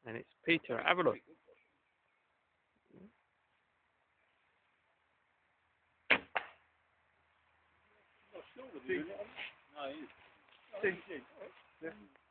And it's Peter. Have a look. No, he is.